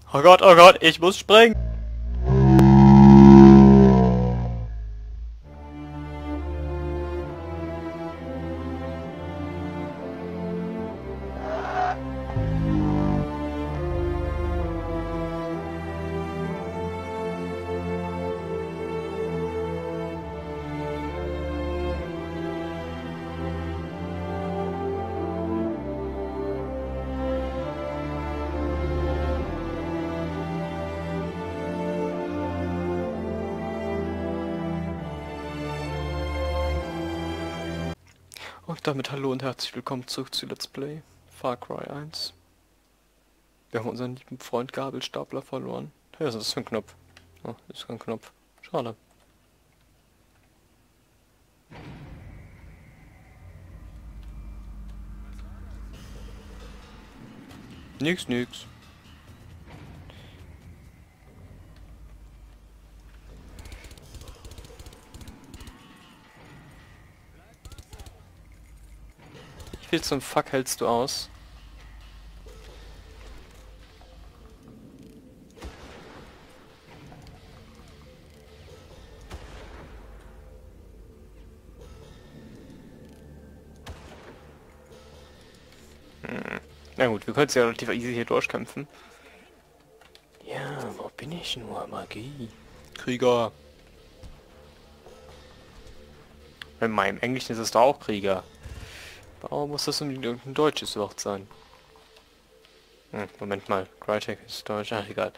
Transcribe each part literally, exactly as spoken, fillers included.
Oh Gott, oh Gott, ich muss springen. Und damit hallo und herzlich willkommen zurück zu Let's Play Far Cry eins. Wir haben unseren lieben Freund Gabelstapler verloren. Hey, was ist das für ein Knopf? Oh, das ist kein Knopf. Schade. Nix, nix. Wie viel zum Fuck hältst du aus? Hm. Na gut, wir können es ja relativ easy hier durchkämpfen. Ja, wo bin ich nur? Magie. Krieger. In meinem Englischen ist es da auch Krieger. Warum muss das unbedingt irgendein deutsches Wort sein? Hm, Moment mal, Crytek ist deutsch, ach egal.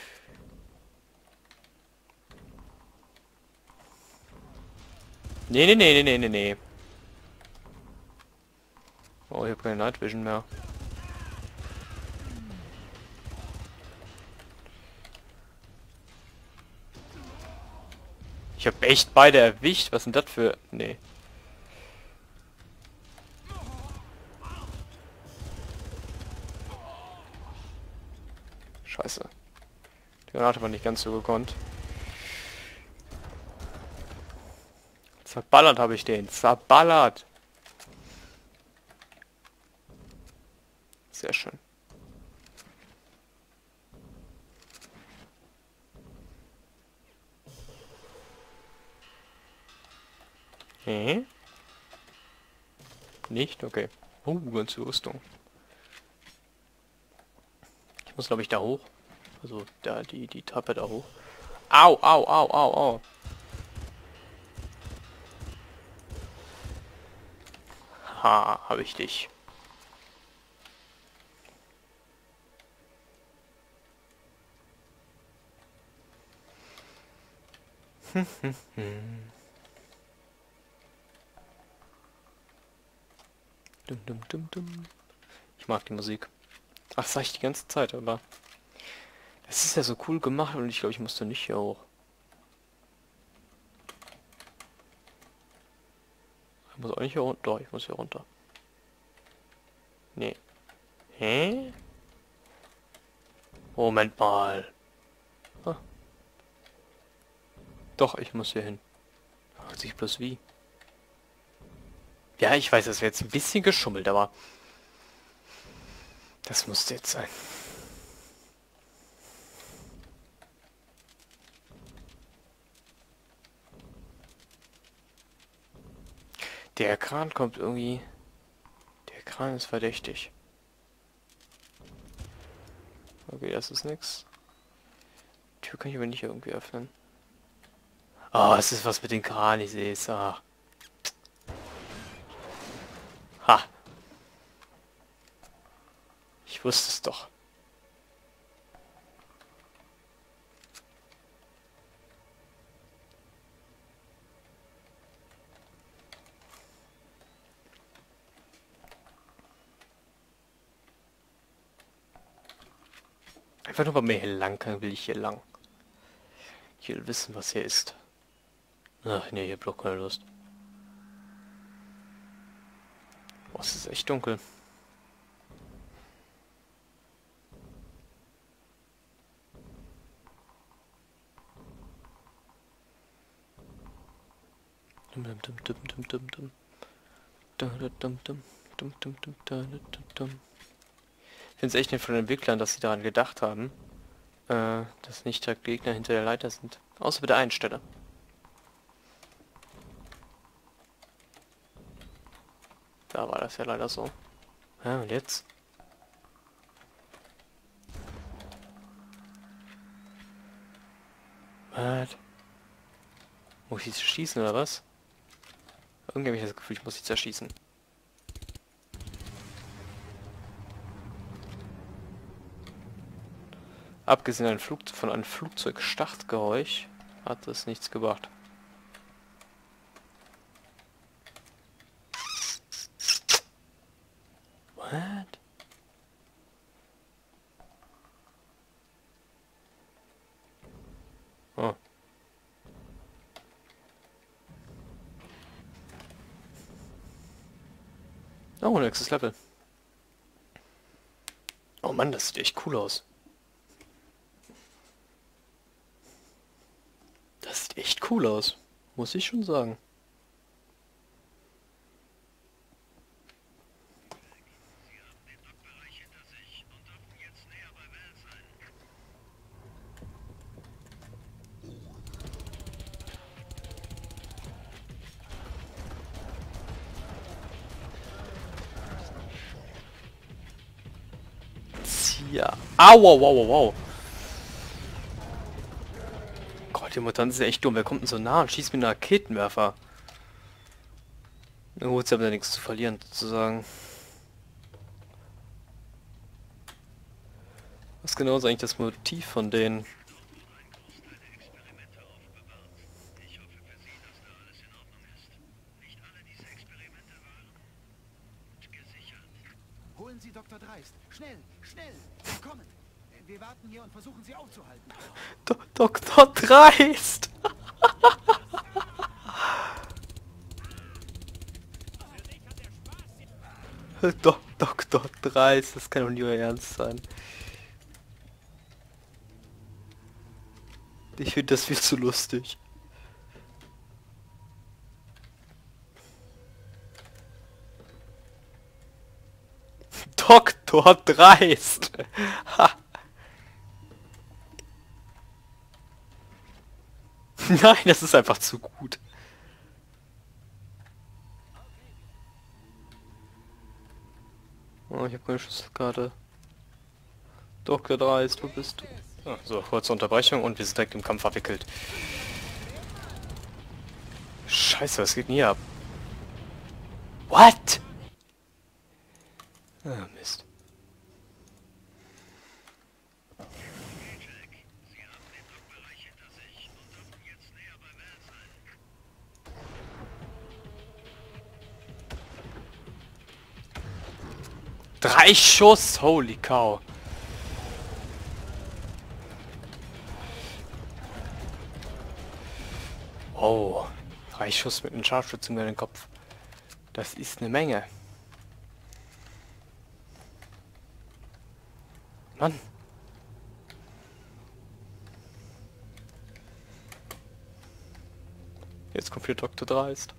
Nee, nee, nee, nee, nee, nee, nee. Oh, ich habe keine Night Vision mehr. Ich habe echt beide erwischt, was sind das für... Nee. Scheiße. Die Granate war nicht ganz so gekonnt. Zerballert habe ich den. Zerballert. Sehr schön. Hä? Nicht? Okay. Oh, ganze Rüstung. Ich muss, glaube ich, da hoch. Also da die die Treppe da hoch. Au, au, au, au, au. Ha, habe ich dich. Hm, hm, hm. Dum, dum, dum, dum. Ich mag die Musik. Ach, das sag ich die ganze Zeit, aber... Es ist ja so cool gemacht und ich glaube, ich musste nicht hier hoch. Ich muss auch nicht hier runter. Doch, ich muss hier runter. Nee. Hä? Moment mal. Ah. Doch, ich muss hier hin. Fragt sich bloß wie. Ja, ich weiß, das wäre jetzt ein bisschen geschummelt, aber... Das musste jetzt sein. Der Kran kommt irgendwie... Der Kran ist verdächtig. Okay, das ist nix. Die Tür kann ich aber nicht irgendwie öffnen. Oh, es ist was mit dem Kran, ich sehe es. Ah. Ha. Ich wusste es doch. Einfach nur bei mir hier lang kann, will ich hier lang. Ich will wissen, was hier ist. Ach nee, hier bloß keine Lust. Boah, es ist echt dunkel. Dum dum dum dum dum dum dum. Dum dum dum dum dum dum dum dum dum. Ich finde es echt nett von den Entwicklern, dass sie daran gedacht haben, äh, dass nicht der Gegner hinter der Leiter sind. Außer bei der einen Stelle. Da war das ja leider so. Ja, und jetzt? Was? Muss ich zerschießen oder was? Irgendwie habe ich das Gefühl, ich muss sie zerschießen. Abgesehen ein Flug von einem Flugzeugstartgeräusch hat es nichts gebracht. What? Oh. Oh, nächstes Level. Oh Mann, das sieht echt cool aus. Das sieht echt cool aus. Muss ich schon sagen. Ja. Au, au, au, au, au. Gott, die Mutanten sind echt dumm. Wer kommt denn so nah und schießt mit einem Raketenwerfer? Na gut, sie haben ja nichts zu verlieren, sozusagen. Was genau ist eigentlich das Motiv von denen? Holen Sie Doktor Dreist. Schnell, schnell. Sie kommen. Wir warten hier und versuchen Sie aufzuhalten. Do Doktor Dreist! Do Doktor Dreist, das kann doch nie euer Ernst sein. Ich finde das viel zu lustig. Doktor Dreist! Nein, das ist einfach zu gut. Oh, ich habe keine Schlüsselkarte. Doktor Dreist, wo bist du? Ah, so, kurze Unterbrechung und wir sind direkt im Kampf verwickelt. Scheiße, was geht denn hier ab? What? Ah, Mist. Drei Schuss, holy cow. Oh, drei Schuss mit einem Scharfschützen über den Kopf. Das ist eine Menge. Mann. Jetzt kommt hier Doktor Dreist.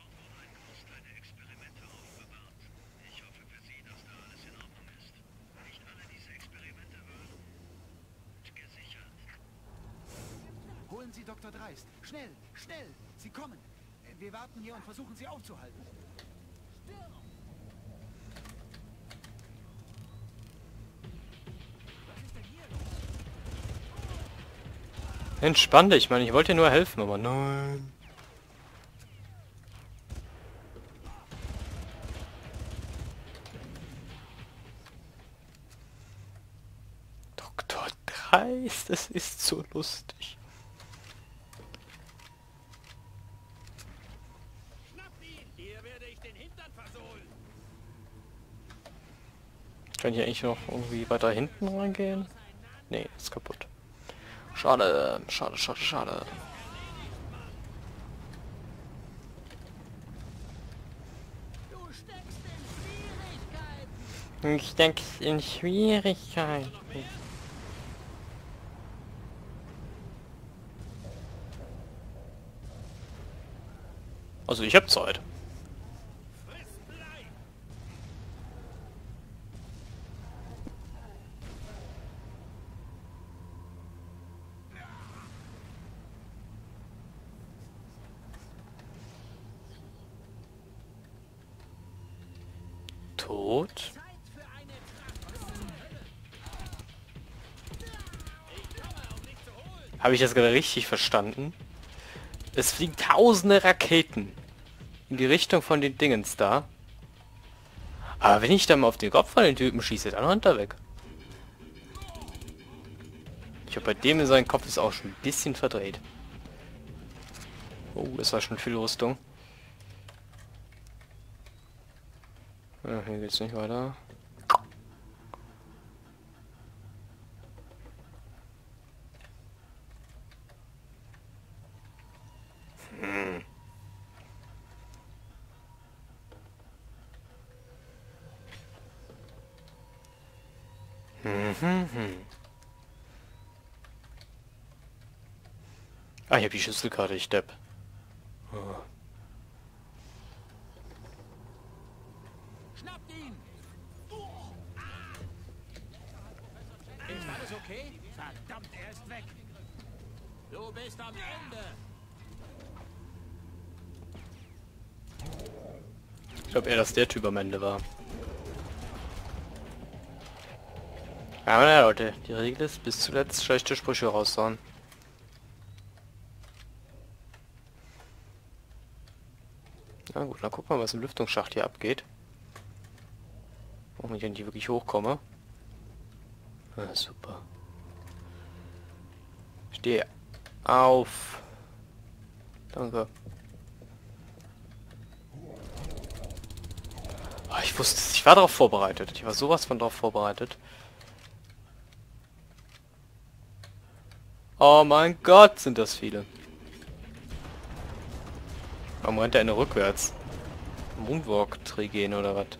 Holen Sie Doktor Dreist. Schnell, schnell. Sie kommen. Wir warten hier und versuchen Sie aufzuhalten. Entspann dich, Mann. Ich wollte dir nur helfen, aber nein. Doktor Dreist, das ist so lustig. Kann ich eigentlich noch irgendwie weiter hinten reingehen? Nee, ist kaputt. Schade, schade, schade, schade. Ich steck's in Schwierigkeiten. Also ich hab Zeit. tot. Habe ich das gerade richtig verstanden? Es fliegen tausende Raketen in die Richtung von den Dingens da. Aber wenn ich dann mal auf den Kopf von den Typen schieße, dann rennt er weg. Ich habe bei dem in seinem Kopf ist auch schon ein bisschen verdreht. Oh, das war schon viel Rüstung. Ja, hier geht's nicht weiter. Hm. Hm, hm, hm. Ah, ich habe die Schlüsselkarte, ich depp. Oh. Schnappt ihn! Ist alles okay? Verdammt, er ist weg! Du bist am Ende! Ich glaube eher, dass der Typ am Ende war. Aber naja, Leute, die Regel ist, bis zuletzt schlechte Sprüche raushauen. Na gut, dann gucken wir mal, was im Lüftungsschacht hier abgeht. Auch wenn ich nicht wirklich hochkomme. Ah, super. Steh auf. Danke. Oh, ich wusste es, ich war darauf vorbereitet. Ich war sowas von darauf vorbereitet. Oh mein Gott, sind das viele. Warum rennt der eine rückwärts? Moonwalk-Trigen oder was?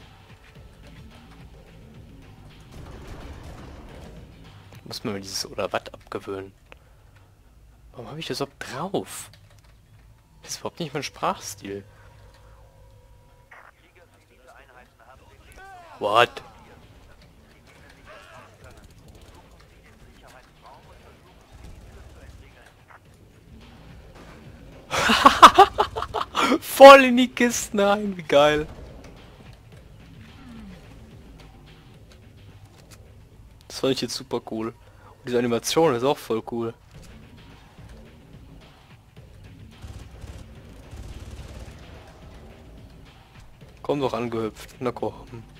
Muss man mir dieses oder was abgewöhnen. Warum habe ich das überhaupt drauf? Das ist überhaupt nicht mein Sprachstil. What? Voll in die Kisten rein, wie geil. Das fand ich jetzt super cool. Und diese Animation ist auch voll cool. Komm doch angehüpft. Na komm.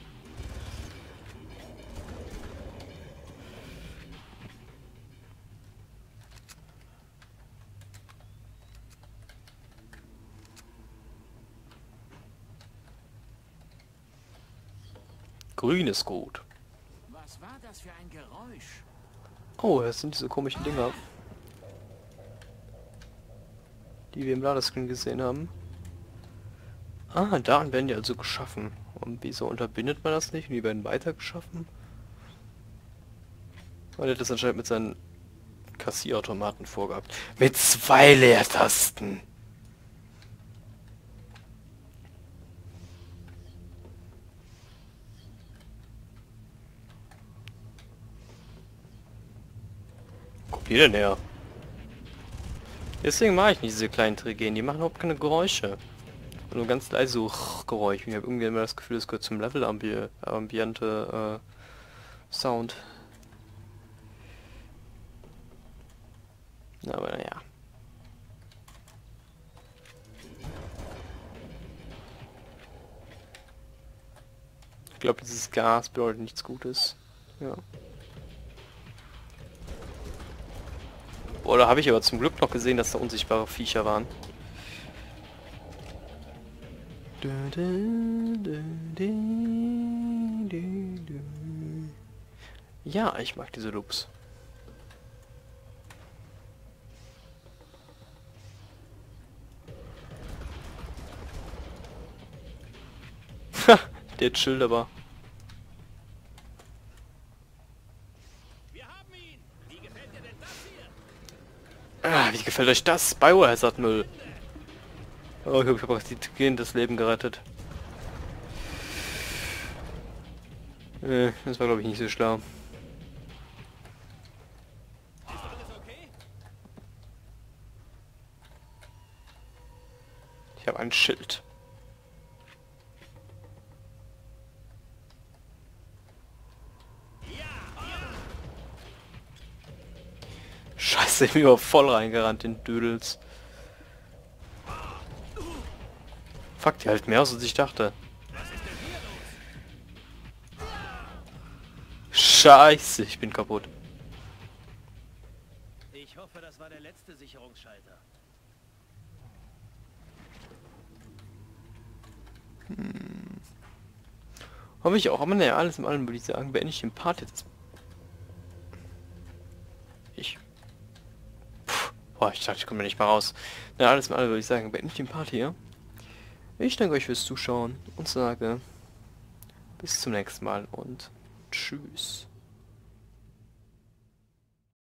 Grün ist gut. Was war das für ein Geräusch? Oh, das sind diese komischen Dinger, die wir im Ladescreen gesehen haben. Ah, daran werden die also geschaffen. Und wieso unterbindet man das nicht? Und die werden weiter geschaffen? Weil er das anscheinend mit seinen Kassierautomaten vorgehabt. Mit zwei Leertasten! Guck hier denn her? Deswegen mache ich nicht diese kleinen Trigen. Die machen überhaupt keine Geräusche. Nur ganz leise so Geräusch. Ich habe irgendwie immer das Gefühl, es gehört zum Level Ambi Ambiente äh, Sound. Aber naja. Ich glaube, dieses Gas bedeutet nichts Gutes. Ja. Boah, da habe ich aber zum Glück noch gesehen, dass da unsichtbare Viecher waren. Ja, ich mag diese Loops. Der chillt aber. Ah, wie gefällt euch das? Biohazard-Müll. Oh, ich habe auch das Leben gerettet. Äh, das war glaube ich nicht so schlau. Ich habe ein Schild. Krass, ich bin überhaupt voll reingerannt in Dödels. Fuck, die halt mehr aus als ich dachte. Scheiße, ich bin kaputt. Ich hoffe, das war der letzte Sicherungsschalter. Hm. Hoffe ich auch, aber naja, alles in allem würde ich sagen, beende ich den Part jetzt. Ich... Puh, boah, ich dachte, ich komme nicht mal raus. Na, alles in allem würde ich sagen, beende ich den Part hier. Ich danke euch fürs Zuschauen und sage bis zum nächsten Mal und tschüss.